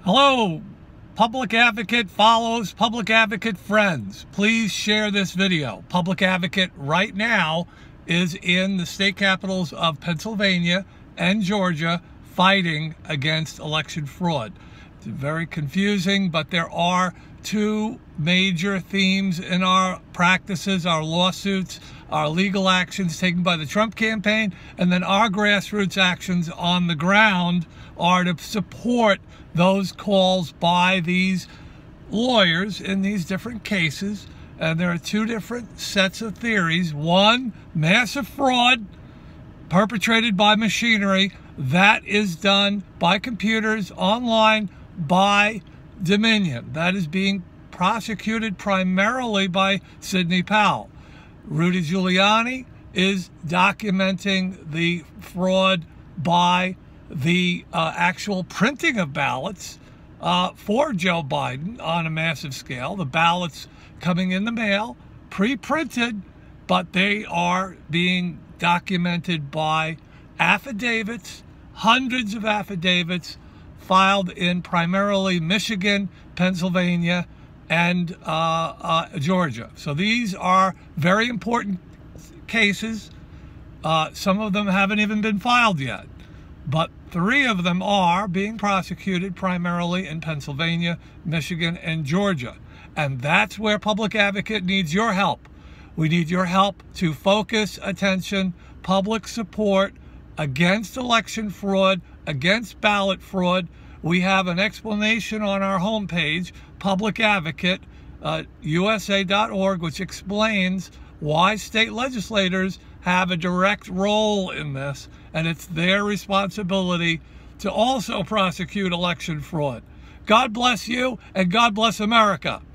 Hello, Public Advocate follows, Public Advocate friends. Please share this video. Public Advocate right now is in the state capitals of Pennsylvania and Georgia fighting against election fraud. It's very confusing, but there are two major themes in our practices, our lawsuits, our legal actions taken by the Trump campaign, and then our grassroots actions on the ground are to support those calls by these lawyers in these different cases. And there are two different sets of theories. One, massive fraud perpetrated by machinery. That is done by computers, online, by Dominion. That is being prosecuted primarily by Sidney Powell. Rudy Giuliani is documenting the fraud by the actual printing of ballots for Joe Biden on a massive scale. The ballots coming in the mail, pre-printed, but they are being documented by affidavits, hundreds of affidavits filed in primarily Michigan, Pennsylvania, and Georgia. So these are very important cases. Some of them haven't even been filed yet, but three of them are being prosecuted primarily in Pennsylvania, Michigan, and Georgia. And that's where Public Advocate needs your help. We need your help to focus attention, public support against election fraud, against ballot fraud. We have an explanation on our homepage, Public Advocate, USA.org, which explains why state legislators have a direct role in this, and it's their responsibility to also prosecute election fraud. God bless you, and God bless America.